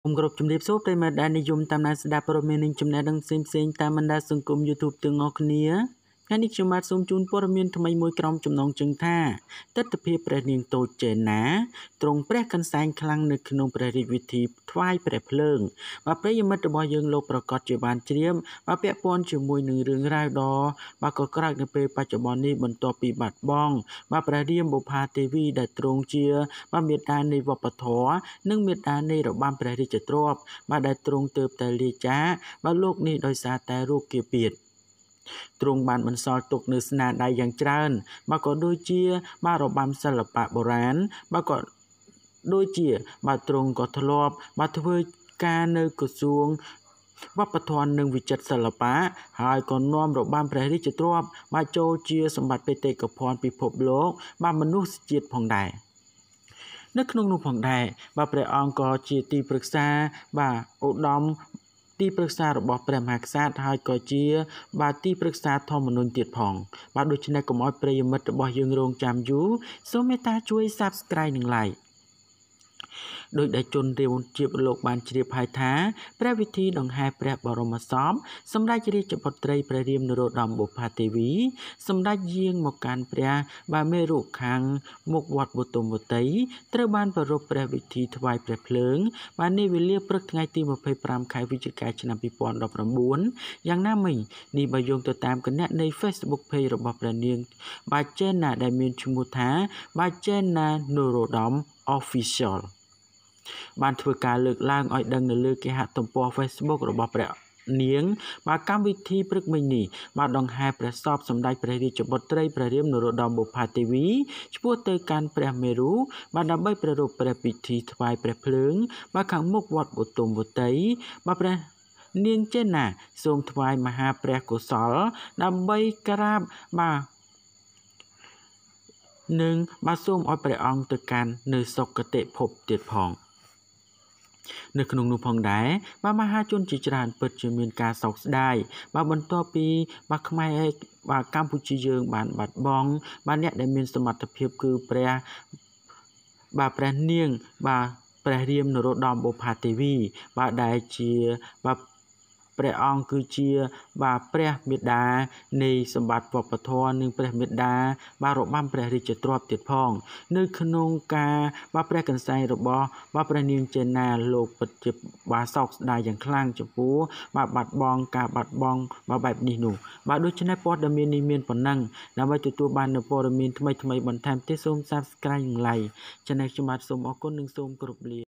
ผมគ្រប់ជំរាបសួរប្រិយមិត្តដែលនិយមតាមដានស្ដាប់ព័ត៌មាននិងចំណេះដឹងផ្សេងៗតាមបណ្ដាសង្គម YouTube ទាំងអស់គ្នាថ្ងៃនេះខ្ញុំបាទសូមជូនព័ត៌មានថ្មីមួយក្រុមចំណងជើងថាទិដ្ឋភាពព្រះនាងតូចចេណាទ្រង់ព្រះកន្សែងខ្លាំងនៅក្នុងព្រះរាជពិធីថ្វាយព្រះភ្លើងបាទប្រិយមិត្តរបស់យើងលោកប្រកាសជាបានជ្រាបបាទពាក់ព័ន្ធជាមួយនឹងរឿងរ៉ាវដ៏បាទក៏ក្រោកនៅពេលបច្ចុប្បន្ននេះបន្ទាប់ពីបាត់បង់បាទព្រះរាមបុប្ផាទេវីដែលទ្រង់ជាបាទមេត្តានៃវប្បធម៌និងមេត្តានៃរបាំព្រះរាជទ្រព្យបាទដែលទ្រង់ទើបតែលាចាកបាទលោកនេះដោយសារតែរោគគាពៀតទ្រង់បានបន្សល់ទុកនៅស្នាដៃយ៉ាងច្រើនបាទក៏ដូចជាបាទរបាំសិល្បៈបុរាណបាទក៏ដូចជាបាទទ្រង់ក៏ធ្លាប់បាទធ្វើការនៅក្រសួងវប្បធម៌និងវិចិត្រសិល្បៈហើយក៏នាំរបាំព្រះរាជទ្រព្យបាទចូលជាសម្បត្តិបេតិកភណ្ឌពិភពលោកបាទមនុស្សជាតិផងដែរនៅក្នុងនោះផងដែរបាទព្រះអង្គក៏ជាទីប្រឹក្សាបាទឧត្តមទីប្រឹក្សារបស់ព្រះមហាក្សត្រហើយក៏ជាបាទទីប្រឹក្សាធម្មនុញ្ញទៀតផងបាទដូច្នេះកុំឲ្យប្រិយមិត្តរបស់យើងរងចាំយូរសូមមេត្តាជួយ Subscribe និង Likeដោយដែលជនរាវជាលោកបានជ្រាបហើយថាព្រះវិធីដង្ហែព្រះបរមសពសម្ដេចរាជបុត្រីព្រះរាមនរោត្តមបុប្ផាទេវីសម្ដេចយាងមកកាន់ព្រះបាទមេរុខាងមុខវត្តបទុមវតីត្រូវបានប្រារព្ធព្រះវិធីថ្វាយព្រះភ្លើងបាននាវេលាព្រឹកថ្ងៃទី25ខែវិច្ឆិកាឆ្នាំ2019យ៉ាងណាមិញនេះបើយោងទៅតាមគណនី Facebook Page របស់ព្រះនាងបាទចេណាដែលមានឈ្មោះថាបាទចេណានរោត្តម Officialបានធ្វើការលើកឡើងឲ្យដឹងនៅលើគេហទំព័រ Facebook របស់ព្រះនាងបាទកម្មវិធីព្រឹកមិញនេះបាទដង្ហែព្រះសពសម្ដេចព្រះរាជបុត្រីព្រះរាមនរោត្តមបុប្ផាទេវីឆ្ពោះទៅកាន់ព្រះមេរុបាទដើម្បីប្រារព្ធព្រះពិធីថ្វាយព្រះភ្លើងបាទខាងមុខវត្តបទុមវតីបាទព្រះនាងចេណាសូមថ្វាយមហាព្រះកុសលដើម្បីក្រាបបាទនិងបាទសូមឲ្យព្រះអង្គទៅកាន់នៅសុគតិភពទៀតផងនៅក្នុងនោះផងដែរបាទមហាជនជាច្រើនពិតជាមានការសោកស្ដាយបាទបន្ទាប់ពីបាទខ្មែរបាទកម្ពុជាយើងបានបាត់បង់បាទអ្នកដែលមានសមត្ថភាពគឺព្រះនាងបាទព្រះរាមនរោត្តមបុប្ផាទេវីបាទដែលជាបាទព្រះអង្គគឺជាបាទព្រះមេដានៃសម្បត្តិវប្បធម៌និងព្រះមេដាបាទរបាំព្រះរាជទ្រព្យទៀតផងនៅក្នុងការបាទព្រះកន្សែងរបស់បាទព្រះនាងចេណាលោកពិតជាបាទសោកស្ដាយយ៉ាងខ្លាំងចំពោះបាទបាត់បង់ការបាត់បង់បាទបែបនេះនោះបាទដូច្នេះព័ត៌មាននេះមានប៉ុណ្ណឹងដើម្បីទទួលបាននូវព័ត៌មានថ្មីបន្ថែមទៀតសូម Subscribe និង Like ចំណែកខ្ញុំបាទសូមអរគុណនិងសូមគោរពលា